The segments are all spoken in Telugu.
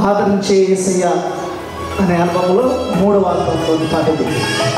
ఆదరించే యేసయ్య అనే ఆల్బమ్లో 3వ ఆల్బమ్లోని పాట ఇది.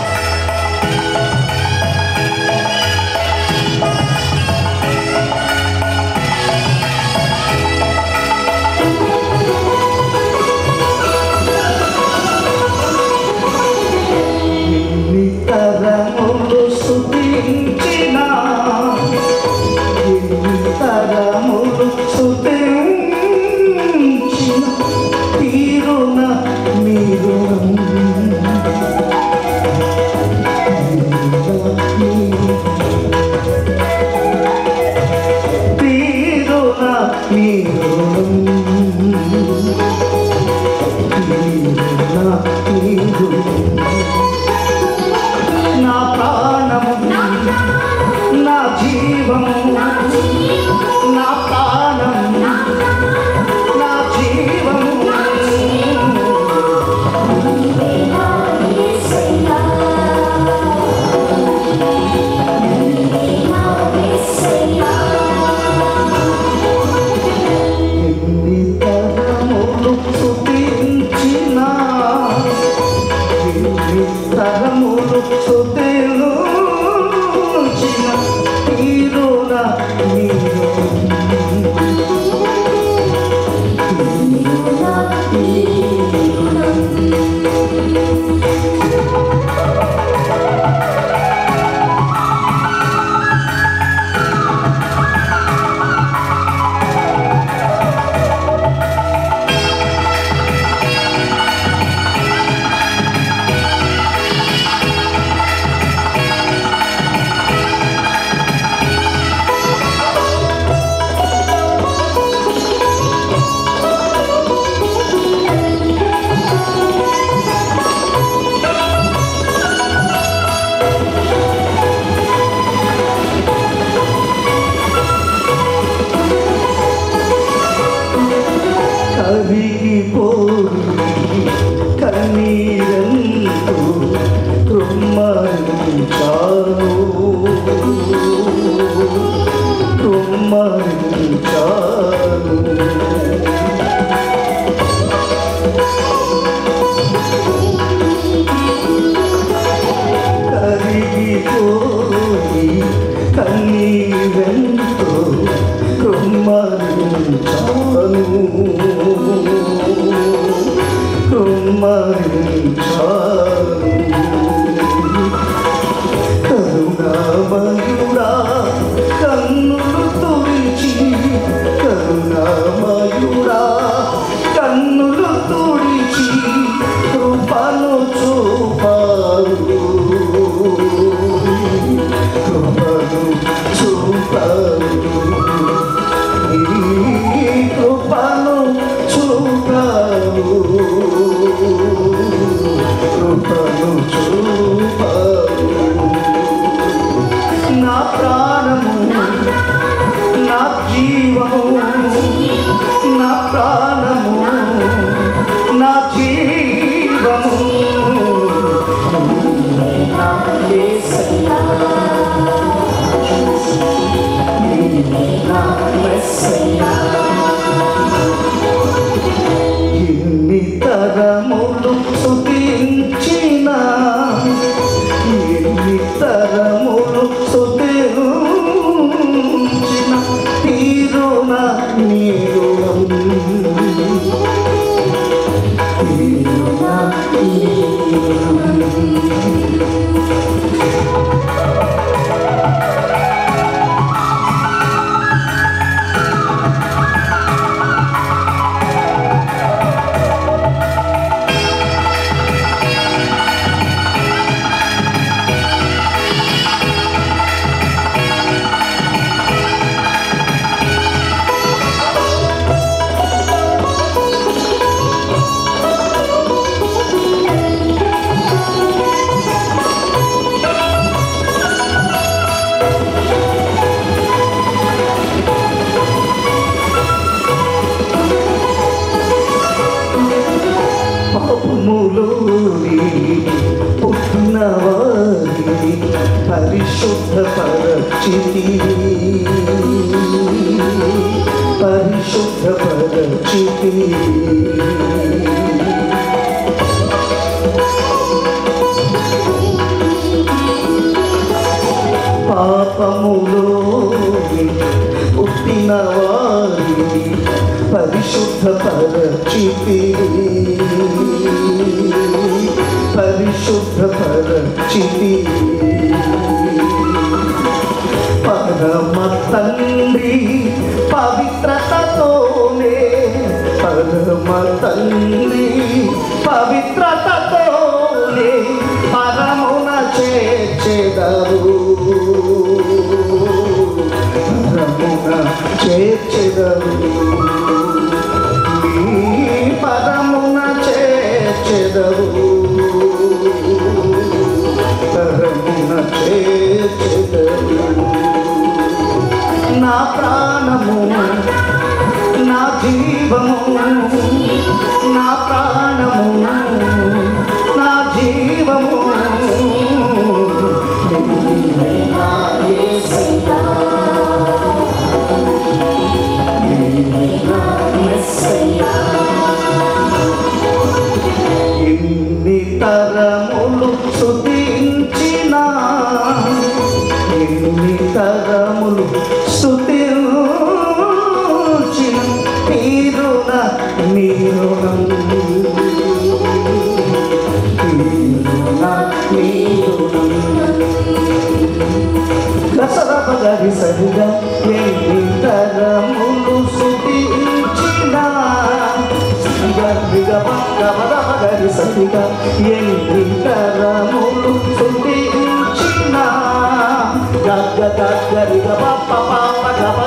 నా ప్రాణము నా జీవము నా ప్రాణం నా జీవము ఎన్ని తరములు స్తుతించిన ఎన్ని తరములు స్తుతించిన తీరున నీరు కన్నీరంతో తుమ్మరించాను కరిగిపోయి కన్నీరంతో తుమ్మరించాను కరుణామయుడా కన్నులు తుడిచి కరుణామయుడా కన్నులు తుడిచి కృపను చూపారు కృపను చూపారు కృపను చూపారు కృపను చూపారు నా ప్రాణము నా జీవము నా ప్రాణము నా జీవము ఎన్ని తరములు స్తుతించిన ఎన్ని తరములు స్తుతించిన తీరున నీరు పుట్టినవారిని పరిశుద్ధపరచితివి పరిశుద్ధపరచితివి పరిశుద్ధపరచితి పాపములో పుట్టిన వారిని పరిశుద్ధపరచితి పరిశుద్ధపరచితి పరమ తండ్రి పవిత్రతతోనే పరమ తండ్రి పవిత్రతతోనే పరమున చేర్చెదరు పరమున చేర్చెదరు పరమున చేర్చెదరు పరమున చేర్చెదరు నా ప్రాణము నా జీవము నా ప్రాణము నా జీవము ఎన్ని తరములు స్తుతించిన ఎన్ని తరములు స్తుతించిన నీరున నీరునం దసరపగరి సరిగా ఎన్ని తరములు స్తుతించిన గరి సరిగా ఎన్ని తరములు స్తుతించిన గరిగ పాప పాప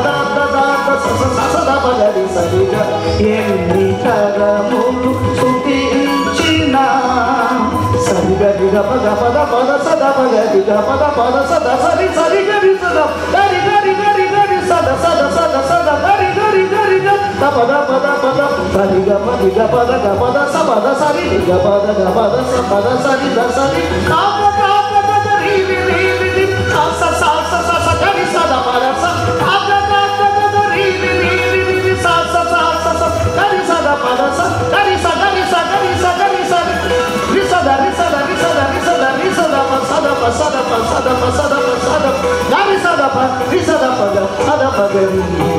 గరి సరిగా ఎన్ని తరములు స్తుతించిన సరిగరిగ పద పద పద సద పగరిగ పద పద సద సరి సరి గరి సద గరి గరి గరి గరి సద సద సద సద గరి గరి గరి గ పద పద పద సరిగ పదిగ పద గ పద సపద సరి గ పద గ పద సపద సరి ద సరి కాప కాప పద రి రి రి రి స స స స స గరి సద పద స కాప కాప పద రి రి రి రి స స స స స గరి సద పద స గరి స గరి స గరి స గరి స రి సద రి సద రి సద రి సద రి సద ప సద ప సద ప సద ప సద ప సద గరి సద ప రి సద పద సద ప గరి